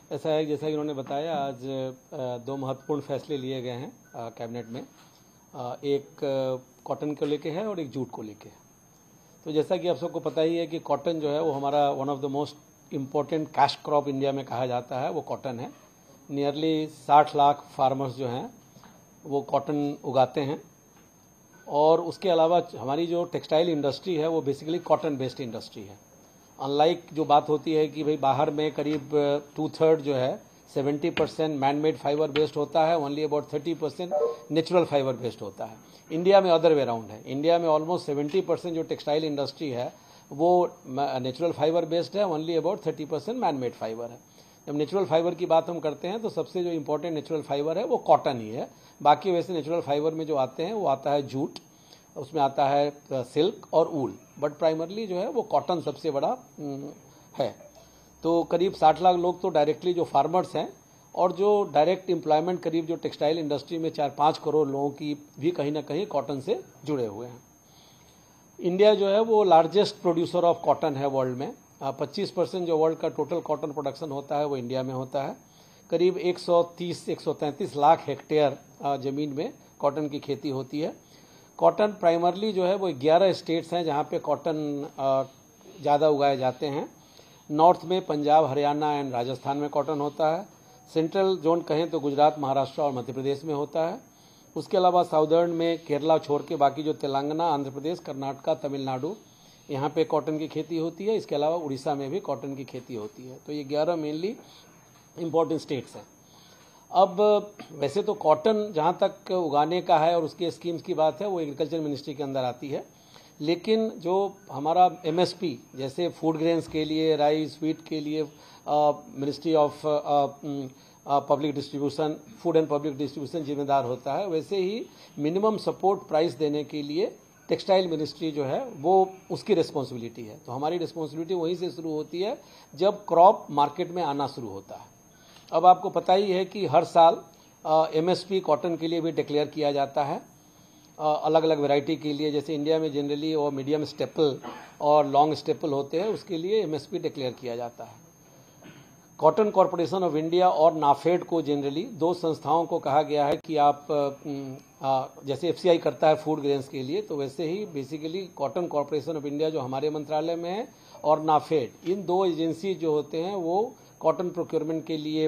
ऐसा है जैसा कि उन्होंने बताया, आज दो महत्वपूर्ण फैसले लिए गए हैं कैबिनेट में। एक कॉटन को लेके है और एक जूट को लेके है। तो जैसा कि आप सबको पता ही है कि कॉटन जो है वो हमारा one of the most important cash crop India में कहा जाता है, वो कॉटन है। नियरली 60 लाख फार्मर्स जो हैं वो कॉटन उगाते हैं। और उसके अलावा हमारी जो टेक्सटाइल इंडस्ट्री है वो बेसिकली कॉटन बेस्ड इंडस्ट्री है। अनलाइक जो बात होती है कि भाई बाहर में करीब 2/3 जो है 70% मैन मेड फाइबर बेस्ड होता है, only about 30% natural fibre based होता है। इंडिया में अदर वे राउंड है। इंडिया में ऑलमोस्ट 70% जो टेक्सटाइल इंडस्ट्री है वो नेचुरल फाइबर बेस्ड है, only about 30% man made fibre है। जब नेचुरल फाइबर की बात हम करते हैं तो सबसे जो इंपॉर्टेंट नेचुरल फाइबर है वो कॉटन ही है। बाकी वैसे नेचुरल फाइबर में जो आते हैं वो आता है जूट, उसमें आता है सिल्क और ऊल, बट प्राइमरली जो है वो कॉटन सबसे बड़ा है। तो करीब 60 लाख लोग तो डायरेक्टली जो फार्मर्स हैं, और जो डायरेक्ट एम्प्लॉयमेंट करीब जो टेक्सटाइल इंडस्ट्री में 4-5 करोड़ लोगों की भी कहीं ना कहीं कॉटन से जुड़े हुए हैं। इंडिया जो है वो लार्जेस्ट प्रोड्यूसर ऑफ कॉटन है वर्ल्ड में। 25% जो वर्ल्ड का टोटल कॉटन प्रोडक्शन होता है वो इंडिया में होता है। करीब 130-133 लाख हेक्टेयर ज़मीन में कॉटन की खेती होती है। कॉटन प्राइमरली जो है वो 11 स्टेट्स हैं जहाँ पे कॉटन ज़्यादा उगाए जाते हैं। नॉर्थ में पंजाब, हरियाणा एंड राजस्थान में कॉटन होता है। सेंट्रल जोन कहें तो गुजरात, महाराष्ट्र और मध्य प्रदेश में होता है। उसके अलावा साउदर्न में केरला छोड़ के बाकी जो तेलंगाना, आंध्र प्रदेश, कर्नाटका, तमिलनाडु, यहाँ पे कॉटन की खेती होती है। इसके अलावा उड़ीसा में भी कॉटन की खेती होती है। तो ये 11 मेनली इम्पोर्टेंट स्टेट्स हैं। अब वैसे तो कॉटन जहाँ तक उगाने का है और उसके स्कीम्स की बात है वो एग्रीकल्चर मिनिस्ट्री के अंदर आती है, लेकिन जो हमारा MSP जैसे फूड ग्रेन्स के लिए, राइस, व्हीट के लिए ministry of public distribution, food and public distribution जिम्मेदार होता है, वैसे ही मिनिमम सपोर्ट प्राइस देने के लिए टेक्सटाइल मिनिस्ट्री जो है वो उसकी रिस्पॉन्सिबिलिटी है। तो हमारी रिस्पॉन्सिबिलिटी वहीं से शुरू होती है जब क्रॉप मार्केट में आना शुरू होता है। अब आपको पता ही है कि हर साल MSP कॉटन के लिए भी डिक्लेयर किया जाता है अलग अलग वैरायटी के लिए। जैसे इंडिया में जनरली वो मीडियम स्टेपल और लॉन्ग स्टेपल होते हैं, उसके लिए MSP डिक्लेयर किया जाता है। कॉटन कॉरपोरेशन ऑफ इंडिया और नाफेड को जनरली दो संस्थाओं को कहा गया है कि आप जैसे FCI करता है फूड ग्रेन्स के लिए, तो वैसे ही basically cotton corporation of India जो हमारे मंत्रालय में है और नाफेड, इन दो एजेंसी जो होते हैं वो कॉटन प्रोक्योरमेंट के लिए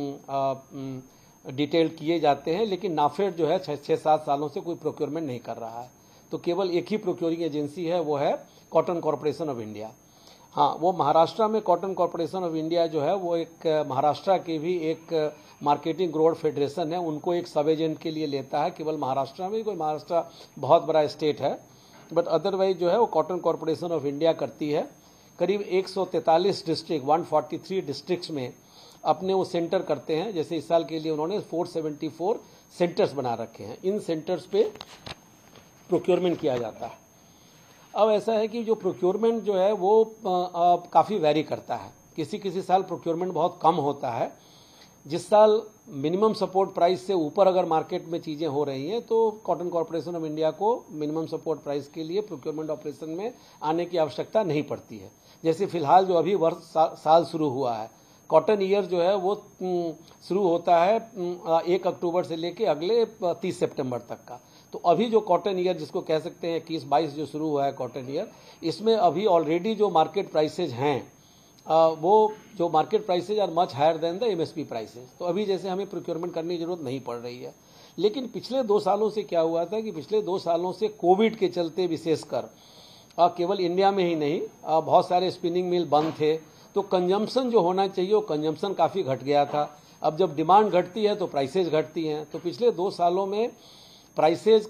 डिटेल किए जाते हैं। लेकिन नाफेड जो है 6-7 सालों से कोई प्रोक्योरमेंट नहीं कर रहा है। तो केवल एक ही प्रोक्योरिंग एजेंसी है, वो है कॉटन कॉरपोरेशन ऑफ इंडिया। हाँ, वो महाराष्ट्र में कॉटन कॉरपोरेशन ऑफ इंडिया जो है वो एक महाराष्ट्र के भी एक मार्केटिंग ग्रोअर फेडरेशन है, उनको एक सब एजेंट के लिए लेता है केवल महाराष्ट्र में। कोई महाराष्ट्र बहुत बड़ा स्टेट है, बट अदरवाइज जो है वो कॉटन कॉरपोरेशन ऑफ इंडिया करती है। करीब 143 डिस्ट्रिक्ट, 143 डिस्ट्रिक्ट्स में अपने वो सेंटर करते हैं। जैसे इस साल के लिए उन्होंने 474 सेंटर्स बना रखे हैं। इन सेंटर्स पे प्रोक्योरमेंट किया जाता है। अब ऐसा है कि जो प्रोक्योरमेंट जो है वो काफ़ी वैरी करता है। किसी किसी साल प्रोक्योरमेंट बहुत कम होता है। जिस साल मिनिमम सपोर्ट प्राइस से ऊपर अगर मार्केट में चीज़ें हो रही हैं तो कॉटन कॉरपोरेशन ऑफ इंडिया को मिनिमम सपोर्ट प्राइस के लिए प्रोक्योरमेंट ऑपरेशन में आने की आवश्यकता नहीं पड़ती है। जैसे फिलहाल जो अभी वर्ष साल शुरू हुआ है, कॉटन ईयर जो है वो शुरू होता है 1 अक्टूबर से लेके अगले 30 सितंबर तक का। तो अभी जो कॉटन ईयर जिसको कह सकते हैं 21-22 जो शुरू हुआ है कॉटन ईयर, इसमें अभी ऑलरेडी जो मार्केट प्राइसेज हैं वो जो market prices are much higher than the MSP prices. तो अभी जैसे हमें प्रोक्योरमेंट करने की जरूरत नहीं पड़ रही है। लेकिन पिछले 2 सालों से क्या हुआ था कि पिछले 2 सालों से कोविड के चलते विशेषकर केवल इंडिया में ही नहीं बहुत सारे स्पिनिंग मिल बंद थे, तो कंजम्पशन जो होना चाहिए वो कंजम्पशन काफ़ी घट गया था। अब जब डिमांड घटती है तो प्राइसेज घटती हैं। तो पिछले 2 सालों में प्राइसेज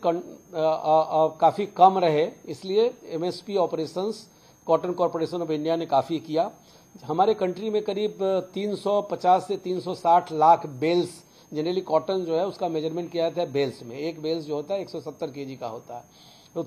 काफ़ी कम रहे, इसलिए MSP operations cotton corporation of India ने काफ़ी किया। हमारे कंट्री में करीब 350 से 360 लाख बेल्स, जनरली कॉटन जो है उसका मेजरमेंट किया जाता है बेल्स में। एक बेल्स जो होता है 170 kg का होता है, तो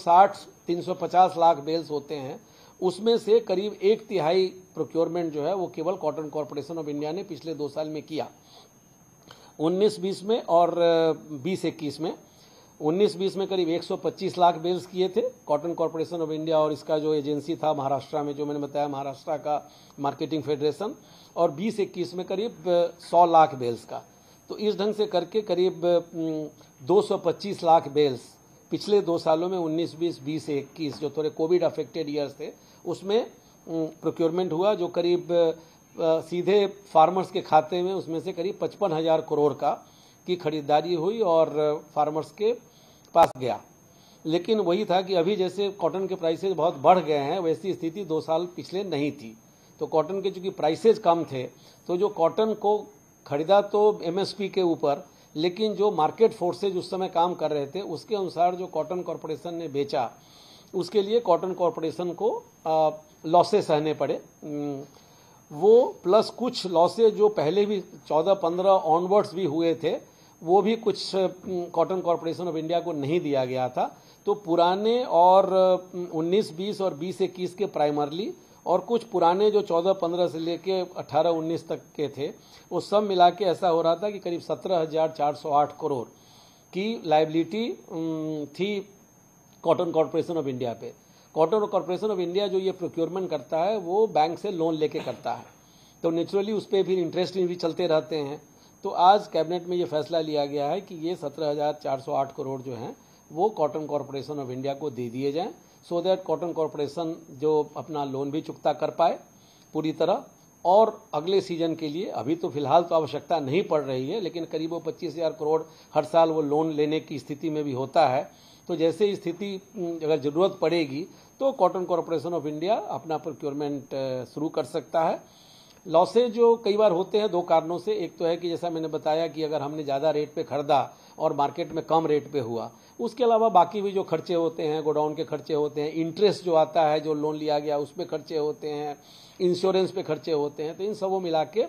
360-350 लाख बेल्स होते हैं। उसमें से करीब 1/3 प्रोक्योरमेंट जो है वो केवल कॉटन कॉरपोरेशन ऑफ इंडिया ने पिछले 2 साल में किया, 19-20 में और 20-21 में। 19-20 में करीब 125 लाख बेल्स किए थे कॉटन कॉरपोरेशन ऑफ इंडिया और इसका जो एजेंसी था महाराष्ट्र में, जो मैंने बताया महाराष्ट्र का मार्केटिंग फेडरेशन, और 20-21 में करीब 100 लाख बेल्स का। तो इस ढंग से करके करीब 225 लाख बेल्स पिछले 2 सालों में 19-20, 20-21 जो थोड़े कोविड अफेक्टेड ईयर्स थे उसमें प्रोक्योरमेंट हुआ, जो करीब सीधे फार्मर्स के खाते में उसमें से करीब 55,000 करोड़ की खरीदारी हुई और फार्मर्स के पास गया। लेकिन वही था कि अभी जैसे कॉटन के प्राइसेज बहुत बढ़ गए हैं वैसी स्थिति 2 साल पिछले नहीं थी। तो कॉटन के चूंकि प्राइसेज कम थे तो जो कॉटन को खरीदा तो एमएसपी के ऊपर, लेकिन जो मार्केट फोर्सेज उस समय काम कर रहे थे उसके अनुसार जो कॉटन कॉरपोरेशन ने बेचा उसके लिए कॉटन कॉरपोरेशन को लॉसेस सहने पड़े। वो प्लस कुछ लॉसेज जो पहले भी 14-15 ऑनवर्ड्स भी हुए थे वो भी कुछ कॉटन कॉरपोरेशन ऑफ इंडिया को नहीं दिया गया था। तो पुराने और 19-20 और 20-21 के प्राइमरली और कुछ पुराने जो 14-15 से लेके 18-19 तक के थे वो सब मिला के ऐसा हो रहा था कि करीब 17,408 करोड़ की लायबिलिटी थी कॉटन कॉरपोरेशन ऑफ इंडिया पे। कॉटन कॉरपोरेशन ऑफ इंडिया जो ये प्रोक्योरमेंट करता है वो बैंक से लोन लेके करता है, तो नेचुरली उस पर फिर इंटरेस्ट भी चलते रहते हैं। तो आज कैबिनेट में ये फैसला लिया गया है कि ये 17,408 करोड़ जो हैं वो कॉटन कॉरपोरेशन ऑफ इंडिया को दे दिए जाएं, सो दैट कॉटन कॉरपोरेशन जो अपना लोन भी चुकता कर पाए पूरी तरह, और अगले सीजन के लिए अभी तो फिलहाल तो आवश्यकता नहीं पड़ रही है, लेकिन करीब 25,000 करोड़ हर साल वो लोन लेने की स्थिति में भी होता है। तो जैसे स्थिति अगर ज़रूरत पड़ेगी तो कॉटन कॉरपोरेशन ऑफ इंडिया अपना प्रोक्योरमेंट शुरू कर सकता है। लॉसेज जो कई बार होते हैं 2 कारणों से, एक तो है कि जैसा मैंने बताया कि अगर हमने ज़्यादा रेट पे खरीदा और मार्केट में कम रेट पे हुआ, उसके अलावा बाकी भी जो खर्चे होते हैं, गोडाउन के खर्चे होते हैं, इंटरेस्ट जो आता है जो लोन लिया गया उस पर खर्चे होते हैं, इंश्योरेंस पे खर्चे होते हैं। तो इन सबों मिला के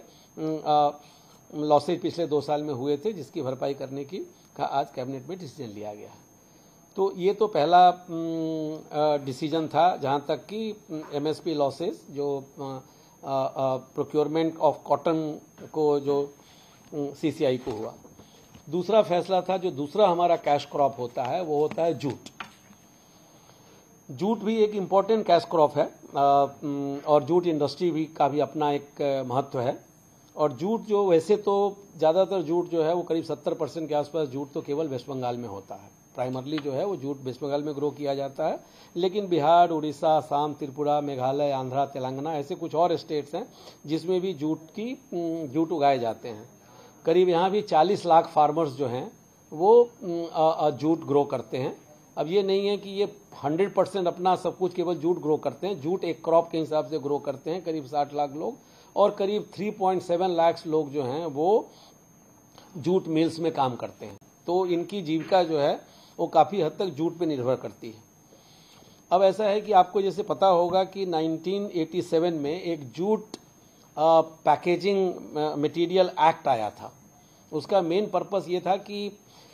लॉसेज पिछले 2 साल में हुए थे जिसकी भरपाई करने की का आज कैबिनेट में डिसीजन लिया गया है। तो ये तो पहला डिसीजन था जहाँ तक कि एमएसपी लॉसेज जो प्रोक्योरमेंट ऑफ कॉटन को जो सीसीआई को हुआ। दूसरा फैसला था, जो दूसरा हमारा कैश क्रॉप होता है वो होता है जूट। जूट भी एक इम्पॉर्टेंट कैश क्रॉप है और जूट इंडस्ट्री भी का भी अपना एक महत्व है। और जूट जो वैसे तो ज़्यादातर जूट जो है वो करीब 70% के आसपास जूट तो केवल वेस्ट बंगाल में होता है। प्राइमरली जो है वो जूट वेस्ट बंगाल में ग्रो किया जाता है, लेकिन बिहार, उड़ीसा, असम, त्रिपुरा, मेघालय, आंध्रा, तेलंगाना ऐसे कुछ और स्टेट्स हैं जिसमें भी जूट उगाए जाते हैं। करीब यहाँ भी 40 लाख फार्मर्स जो हैं वो जूट ग्रो करते हैं। अब ये नहीं है कि ये 100% अपना सब कुछ केवल जूट ग्रो करते हैं, जूट एक क्रॉप के हिसाब से ग्रो करते हैं करीब 60 लाख लोग, और करीब 3.7 लाख लोग जो हैं वो जूट मिल्स में काम करते हैं। तो इनकी जीविका जो है वो काफ़ी हद तक जूट पे निर्भर करती है। अब ऐसा है कि आपको जैसे पता होगा कि 1987 में एक जूट पैकेजिंग मटेरियल एक्ट आया था। उसका मेन पर्पस ये था कि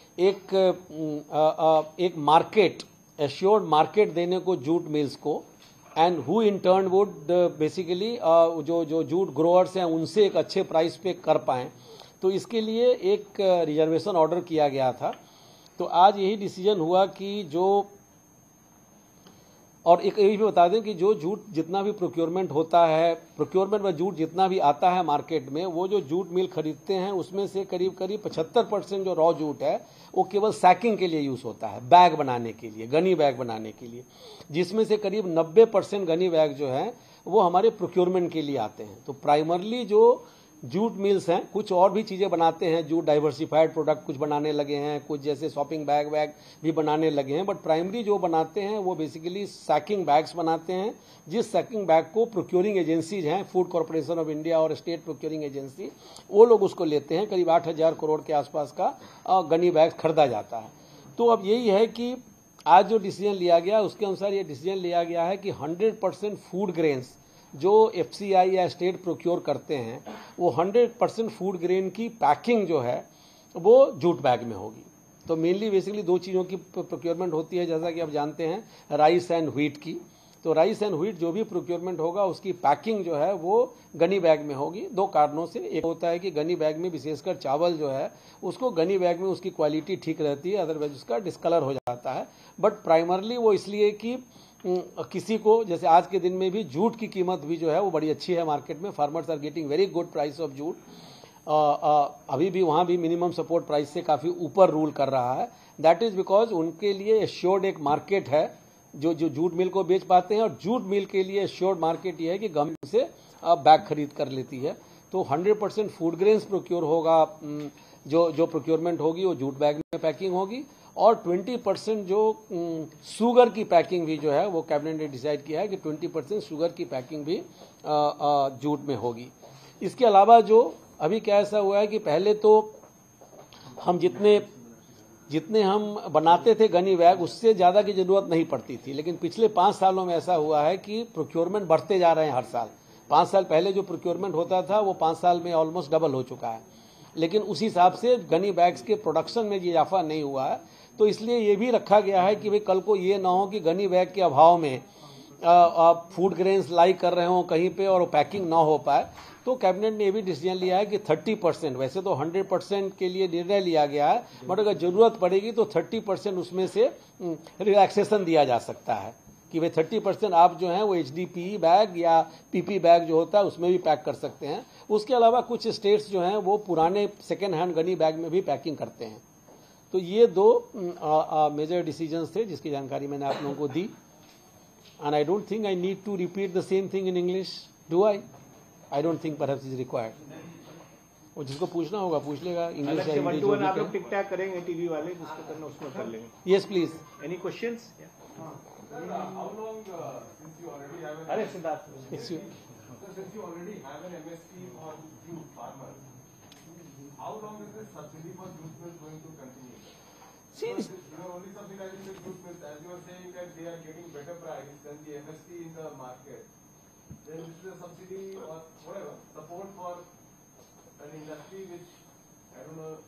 एक मार्केट, एश्योर्ड मार्केट देने को जूट मिल्स को, and who in turn would basically जो जूट ग्रोअर्स हैं उनसे एक अच्छे प्राइस पे कर पाएँ। तो इसके लिए एक रिजर्वेशन ऑर्डर किया गया था। तो आज यही डिसीजन हुआ कि जो, और एक ये भी बता दें कि जो जूट जितना भी प्रोक्योरमेंट होता है, प्रोक्योरमेंट में जूट जितना भी आता है मार्केट में, वो जो जूट मिल खरीदते हैं उसमें से करीब 75% जो रॉ जूट है वो केवल सैकिंग के लिए यूज़ होता है, बैग बनाने के लिए, गनी बैग बनाने के लिए, जिसमें से करीब 90% गनी बैग जो हैं वो हमारे प्रोक्योरमेंट के लिए आते हैं। तो प्राइमरली जो जूट मिल्स हैं कुछ और भी चीज़ें बनाते हैं, जूट डाइवर्सिफाइड प्रोडक्ट कुछ बनाने लगे हैं, कुछ जैसे शॉपिंग बैग भी बनाने लगे हैं, बट प्राइमरी जो बनाते हैं वो बेसिकली सैकिंग बैग्स बनाते हैं, जिस सैकिंग बैग को प्रोक्योरिंग एजेंसीज हैं, फूड कॉर्पोरेशन ऑफ इंडिया और स्टेट प्रोक्योरिंग एजेंसी, वो लोग उसको लेते हैं। करीब 8,000 करोड़ के आसपास का गनी बैग खरीदा जाता है। तो अब यही है कि आज जो डिसीजन लिया गया उसके अनुसार ये डिसीजन लिया गया है कि 100% फूड ग्रेन्स जो एफसीआई या स्टेट प्रोक्योर करते हैं वो 100% फूड ग्रेन की पैकिंग जो है वो जूट बैग में होगी। तो मेनली बेसिकली 2 चीज़ों की प्रोक्योरमेंट होती है, जैसा कि आप जानते हैं, राइस एंड व्हीट की। तो राइस एंड व्हीट जो भी प्रोक्योरमेंट होगा उसकी पैकिंग जो है वो गनी बैग में होगी। दो कारणों से, एक होता है कि गनी बैग में विशेषकर चावल जो है उसको गनी बैग में उसकी क्वालिटी ठीक रहती है, अदरवाइज उसका डिस्कलर हो जाता है। बट प्राइमरली वो इसलिए कि किसी को, जैसे आज के दिन में भी जूट की कीमत भी जो है वो बड़ी अच्छी है मार्केट में, farmers are getting very good price of jute. अभी भी वहाँ भी मिनिमम सपोर्ट प्राइस से काफ़ी ऊपर रूल कर रहा है। दैट इज़ बिकॉज उनके लिए एश्योर्ड एक मार्केट है जो जूट मिल को बेच पाते हैं, और जूट मिल के लिए एश्योर्ड मार्केट ये है कि गवर्नमेंट से बैग खरीद कर लेती है। तो 100% फूड ग्रेन्स प्रोक्योर होगा, जो प्रोक्योरमेंट होगी वो जूट बैग में पैकिंग होगी, और 20% जो शुगर की पैकिंग भी जो है वो कैबिनेट ने डिसाइड किया है कि 20% शुगर की पैकिंग भी जूट में होगी। इसके अलावा जो अभी क्या ऐसा हुआ है कि पहले तो हम जितने हम बनाते थे गनी बैग उससे ज़्यादा की ज़रूरत नहीं पड़ती थी, लेकिन पिछले 5 सालों में ऐसा हुआ है कि प्रोक्योरमेंट बढ़ते जा रहे हैं हर साल। 5 साल पहले जो प्रोक्योरमेंट होता था वो 5 साल में ऑलमोस्ट डबल हो चुका है, लेकिन उस हिसाब से गनी बैग्स के प्रोडक्शन में ये इजाफा नहीं हुआ है। तो इसलिए ये भी रखा गया है कि भाई कल को ये ना हो कि गनी बैग के अभाव में फूड ग्रेन्स लाई कर रहे हो कहीं पे और पैकिंग ना हो पाए। तो कैबिनेट ने ये भी डिसीजन लिया है कि 30%, वैसे तो 100% के लिए निर्णय लिया गया है, बट अगर जरूरत पड़ेगी तो 30% उसमें से रिलैक्सेशन दिया जा सकता है कि भाई 30% आप जो हैं वो HDPE बैग या PP बैग जो होता है उसमें भी पैक कर सकते हैं। उसके अलावा कुछ स्टेट्स जो हैं वो पुराने सेकेंड हैंड गनी बैग में भी पैकिंग करते हैं। तो ये 2 मेजर डिसीजंस थे जिसकी जानकारी मैंने आप लोगों को दी। And I don't think I need to repeat the same thing in English, do I? I don't think perhaps is required. और जिसको पूछना होगा पूछ लेगा इंग्लिश या हिंदी जो भी आप लोग टिक टैक करेंगे टीवी वाले, जिसको करना उसमें कर लेंगे। Yes, please. Any questions? How long since you already have an अरे Siddharth, Yes, you. since you already have an MSP for jute farmers, how long is this subsidy for jute mills going to continue? See, Because you are only subsidizing the jute mills, as you are saying that they are getting better price than the MSP in the market. Then this is a subsidy or whatever support for an industry which I don't know.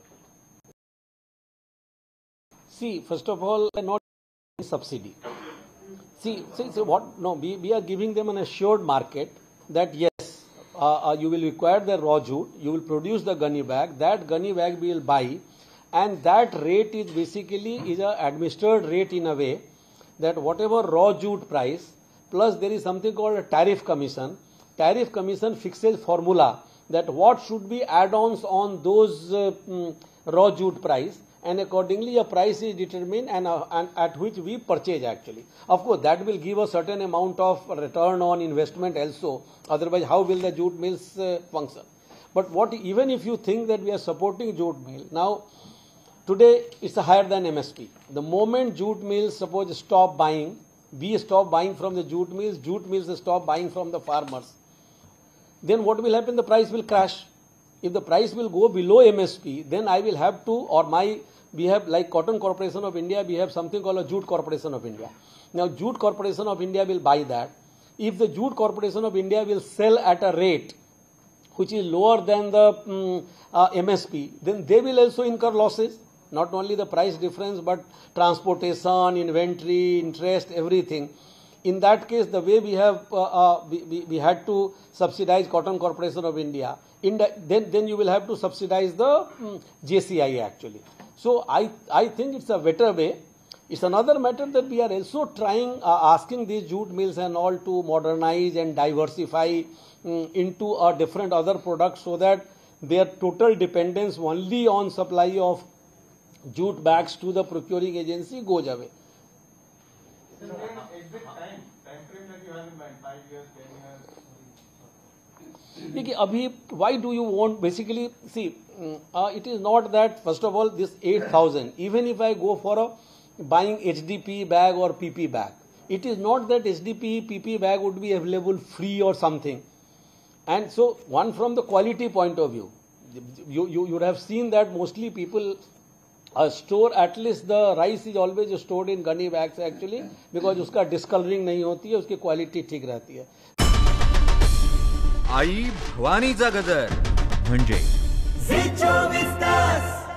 see, first of all, not subsidy. See, what? No, we are giving them an assured market that yes, you will require the raw jute, you will produce the gunny bag, that gunny bag we will buy, and that rate is basically is a administered rate in a way that whatever raw jute price plus there is something called a tariff commission. Tariff commission fixes formula that what should be add-ons on those raw jute price, and accordingly a price is determined and at which we purchase actually. Of course, that will give a certain amount of return on investment also. Otherwise, how will the jute mills function? But what even if you think that we are supporting jute mill, now today it's higher than MSP. The moment jute mills suppose stop buying, we stop buying from the jute mills stop buying from the farmers, then what will happen? The price will crash. If the price will go below MSP, then I will have to, or we have like Cotton Corporation of India, we have something called a Jute Corporation of India. Now Jute Corporation of India will buy that. If the Jute Corporation of India will sell at a rate which is lower than the MSP, then they will also incur losses. Not only the price difference, but transportation, inventory, interest, everything. In that case, the way we have we had to subsidize Cotton Corporation of India, then you will have to subsidize the JCI actually. So I think it's a better way. It's another matter that we are also trying, asking these jute mills and all to modernize and diversify into a different other products so that their total dependence only on supply of jute bags to the procuring agency goes away. Exit time frame that you have in mind, 5 years, 10 years. देखिए अभी why do you want basically see it is not that first of all this 8,000 even if I go for a buying HDPE bag or PP bag, it is not that HDPE PP bag would be available free or something. And so one from the quality point of view, you would have seen that mostly people store, at least the rice is always stored in gunny bags actually because उसका discoloring नहीं होती है, उसकी quality ठीक रहती है. आई भवानीचा गजर म्हणजे